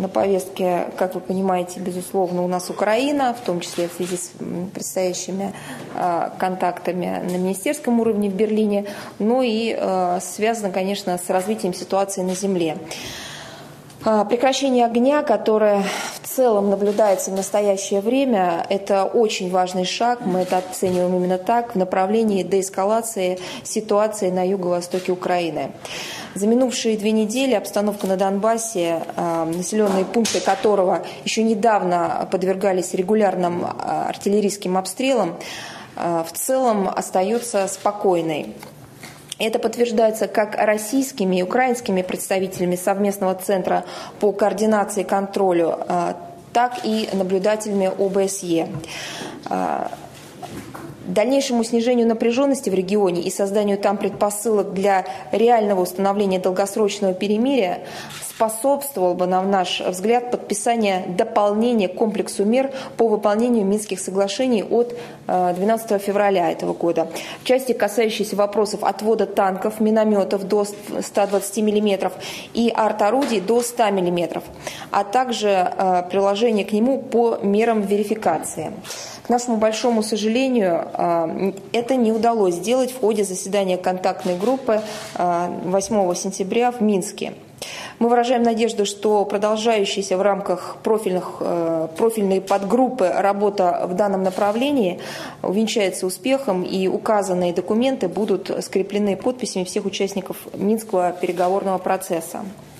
на повестке, как вы понимаете, безусловно, у нас Украина, в том числе в связи с предстоящими контактами на министерском уровне в Берлине, но и связано, конечно, с развитием ситуации на земле. Прекращение огня, которое в целом наблюдается в настоящее время, это очень важный шаг, мы это оцениваем именно так, в направлении деэскалации ситуации на юго-востоке Украины. За минувшие 2 недели обстановка на Донбассе, населенные пункты которого еще недавно подвергались регулярным артиллерийским обстрелам, в целом остается спокойной. Это подтверждается как российскими и украинскими представителями совместного центра по координации и контролю, так и наблюдателями ОБСЕ. Дальнейшему снижению напряженности в регионе и созданию там предпосылок для реального установления долгосрочного перемирия способствовало бы, на наш взгляд, подписание дополнения к комплексу мер по выполнению Минских соглашений от 12 февраля этого года. В части, касающейся вопросов отвода танков, минометов до 120 мм и арт-орудий до 100 мм, а также приложение к нему по мерам верификации. К нашему большому сожалению, это не удалось сделать в ходе заседания контактной группы 8 сентября в Минске. Мы выражаем надежду, что продолжающаяся в рамках профильной подгруппы работа в данном направлении увенчается успехом, и указанные документы будут скреплены подписями всех участников Минского переговорного процесса.